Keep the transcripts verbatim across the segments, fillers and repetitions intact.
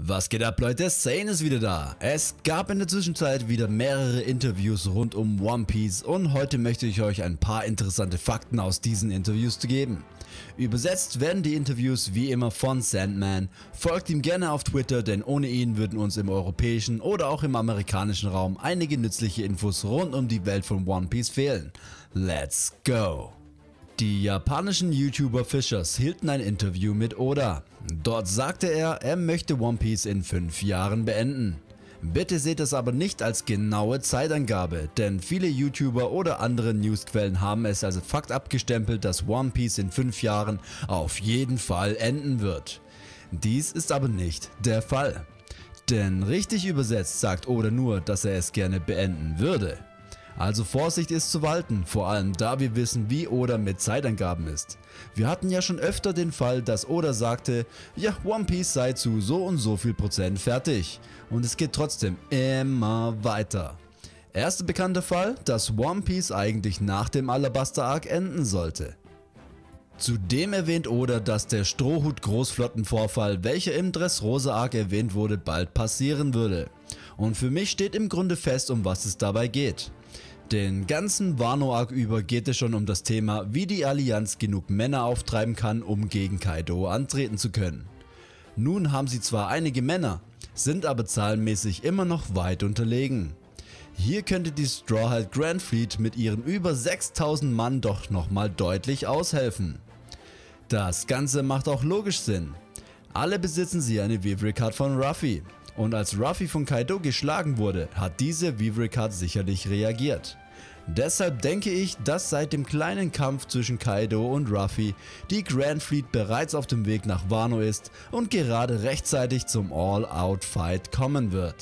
Was geht ab, Leute? Sane ist wieder da. Es gab in der Zwischenzeit wieder mehrere Interviews rund um One Piece und heute möchte ich euch ein paar interessante Fakten aus diesen Interviews geben. Übersetzt werden die Interviews wie immer von Sandman. Folgt ihm gerne auf Twitter, denn ohne ihn würden uns im europäischen oder auch im amerikanischen Raum einige nützliche Infos rund um die Welt von One Piece fehlen. Let's go! Die japanischen YouTuber Fishers hielten ein Interview mit Oda. Dort sagte er, er möchte One Piece in fünf Jahren beenden. Bitte seht es aber nicht als genaue Zeitangabe, denn viele YouTuber oder andere Newsquellen haben es als Fakt abgestempelt, dass One Piece in fünf Jahren auf jeden Fall enden wird. Dies ist aber nicht der Fall. Denn richtig übersetzt sagt Oda nur, dass er es gerne beenden würde. Also Vorsicht ist zu walten, vor allem da wir wissen, wie Oda mit Zeitangaben ist. Wir hatten ja schon öfter den Fall, dass Oda sagte, ja, One Piece sei zu so und so viel Prozent fertig. Und es geht trotzdem immer weiter. Erster bekannter Fall, dass One Piece eigentlich nach dem Alabasta Arc enden sollte. Zudem erwähnt Oda, dass der Strohhut-Großflottenvorfall, welcher im Dressrosa Arc erwähnt wurde, bald passieren würde. Und für mich steht im Grunde fest, um was es dabei geht. Den ganzen Wano Arc über geht es schon um das Thema, wie die Allianz genug Männer auftreiben kann, um gegen Kaido antreten zu können. Nun haben sie zwar einige Männer, sind aber zahlenmäßig immer noch weit unterlegen. Hier könnte die Straw Hat Grand Fleet mit ihren über sechstausend Mann doch nochmal deutlich aushelfen. Das Ganze macht auch logisch Sinn. Alle besitzen sie eine Vivre Card von Ruffy. Und als Ruffy von Kaido geschlagen wurde, hat diese Vivre Card sicherlich reagiert. Deshalb denke ich, dass seit dem kleinen Kampf zwischen Kaido und Ruffy die Grand Fleet bereits auf dem Weg nach Wano ist und gerade rechtzeitig zum All-Out-Fight kommen wird.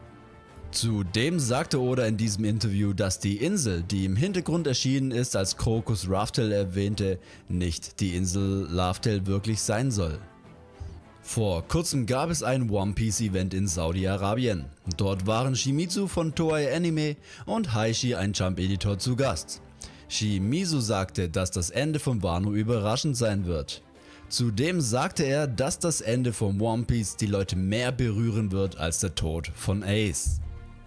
Zudem sagte Oda in diesem Interview, dass die Insel, die im Hintergrund erschienen ist, als Crocus Raftel erwähnte, nicht die Insel Laughtale wirklich sein soll. Vor kurzem gab es ein One Piece Event in Saudi-Arabien. Dort waren Shimizu von Toei Anime und Heishi, ein Jump Editor, zu Gast. Shimizu sagte, dass das Ende von Wano überraschend sein wird. Zudem sagte er, dass das Ende von One Piece die Leute mehr berühren wird als der Tod von Ace.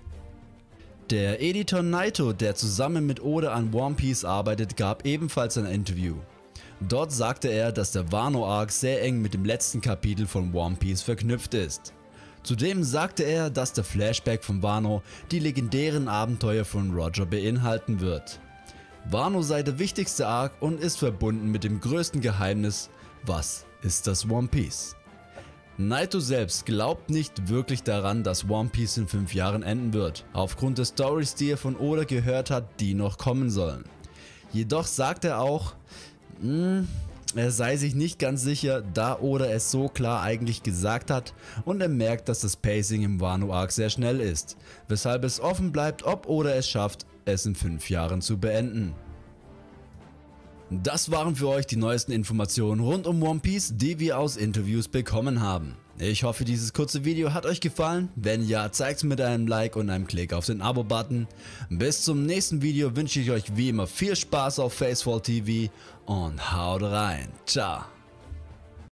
Der Editor Naito, der zusammen mit Oda an One Piece arbeitet, gab ebenfalls ein Interview. Dort sagte er, dass der Wano Arc sehr eng mit dem letzten Kapitel von One Piece verknüpft ist. Zudem sagte er, dass der Flashback von Wano die legendären Abenteuer von Roger beinhalten wird. Wano sei der wichtigste Arc und ist verbunden mit dem größten Geheimnis: was ist das One Piece? Naito selbst glaubt nicht wirklich daran, dass One Piece in fünf Jahren enden wird, aufgrund der Stories, die er von Oda gehört hat, die noch kommen sollen. Jedoch sagt er auch, er sei sich nicht ganz sicher, da Oda es so klar eigentlich gesagt hat, und er merkt, dass das Pacing im Wano Arc sehr schnell ist, weshalb es offen bleibt, ob Oda es schafft, es in fünf Jahren zu beenden. Das waren für euch die neuesten Informationen rund um One Piece, die wir aus Interviews bekommen haben. Ich hoffe, dieses kurze Video hat euch gefallen. Wenn ja, zeigt es mit einem Like und einem Klick auf den Abo-Button. Bis zum nächsten Video wünsche ich euch wie immer viel Spaß auf Facefall T V und haut rein. Ciao.